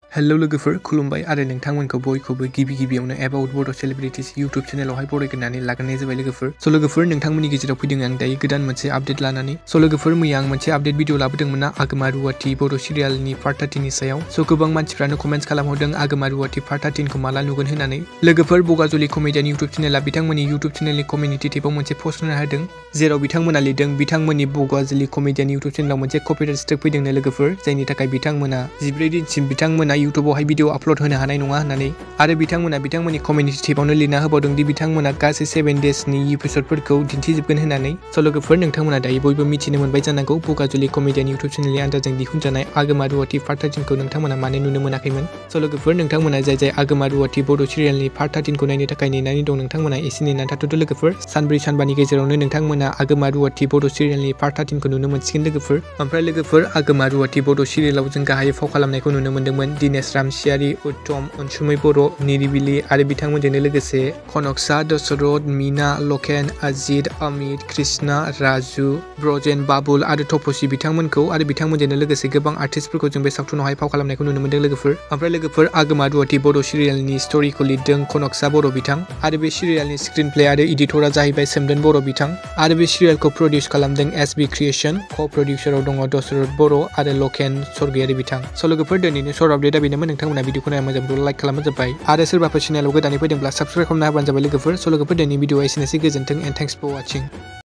Hello लोगोफोर खुलुमबाय आरो नोंथांमोनखौ बयखौबो गिबियावनो एबाउट बड' सेलिब्रिटिज यूट्यूब चेनेलावहाय बरायग्रोनानै लाग्रोनाय जाबाय लोगोफोर। स' लोगोफोर नोंथांमोननि गेजेराव फैदों आं दायो गोदान मोनसे आपडेट लानानै। स' लोगोफोर मैया आं मोनसे आपडेट भिडिअ लाबोदोंमोन ना आगमा रुवाति बड' सिरियालनि पार्ट 13 नि सायाव। स' गोबां मानसिफ्रानो कमेन्ट्स खालामहरदों आगमा रुवाति पार्ट 13 खौ माला नुगोन होननानै। लोगोफोर बगाजुलि कमेडियान यूट्यूब चेनेला बिथांमोननि यूट्यूब चेनेलनि कम्युनिटि टेबाव मोनसे पस्ट होना होदों जेराव बिथांमोना लिरदों बिथांमोननि बगाजुलि कमेडियान यूट्यूब चेनेलाव मोनसे कपिराइट स्ट्राइक फैदोंनो लोगोफोर, जायनि थाखाय बिथांमोना 14 दिनसिम बिथांमोना यूट्यूबावहाय भिडिअ आपल'ड होनो हानाय नङा होननानै। आरो बिथांमोना बिथांमोननि कम्युनिटि टेबावनो लिरना होबावदों दि बिथांमोना गासै 7 डेजनि एपिसडफोरखौ दिन्थिजोबगोन होननानै। स' लोगोफोर नोंथांमोना दायो बयबो मिथिनो मोनबाय जानांगौ बगाजुलि कमेडियान यूट्यूब चेनेलनि आन्दारजों दिहुनजानाय आगमा रुवाति पार्ट 13 खौ नोंथांमोना मानो नुनो मोनाखैमोन। स' लोगोफोर नोंथांमोना जाय आगमा रुवाति बड' सिरियालनि पार्ट 13 खौ नायनो थाखाय नेनानै दं नोंथांमोना एसे नेनानै थाथ'दो लोगोफोर। सानब्रै सानबानि गेजेरावनो नोंथांमोना आगमा रुवाति बड' सिरियालनि पार्ट 13 खौ नुनो मोनसिगोन लोगोफोर। ओमफ्राय लोगोफोर आगमा रुवाति बड' सिरियालाव जों गाहायै फाव खालामनायखौ नुनो मोन्दोंमोन दिनेश रामसियारि, उत्तम, अनसुमै बर', निरिबिलि आरो बिथांमोनजोंनो लोगोसे कनकसा, दशरथ, मीना, लकेन, अजित, अमित, कृष्णा, राजु, ब्रजेन, बाबुल आरो तपसि बिथांमोनखौ आरो बिथांमोनजोंनो लोगोसे गोबां आर्टिस्टफोरखौ जों बे सावथुनावहाय फाव खालामनायखौ नुनो मोन्दों लोगोफोर। ओमफ्राय लोगोफोर आगमा रुवाति बड' सिरियालनि स्ट'रिखौ लिरदों कनकसा बर' बिथां आरो बे सिरियालनि स्क्रिन प्ले आरो एडिटरा जाहैबाय सोमदोन बर' बिथां आरो बे सिरियालखौ प्रडिउस खालामदों एसबी क्रिएशन। क'-प्रडिउसाराव दङ दशरथ बर' आरो लकेन स्वर्गयारि बिथां। स' लोगोफोर दिनैनि सर्ट आपडेटआ बेनोमोन। नोंथांमोना भिडिअखौ नायना मोजां मोनब्ला लाइक खालामबानो जाबाय आरो सोरबाफोर चेनेलाव गोदानै फैदोंब्ला साबस्क्राइब खालामना होबानो जाबाय लोगोफोर। स' लोगोफोर दिनैनि भिडिअआ एसेनोसै, गोजोन्थों एन्ड थेंक्स फर वाचिं।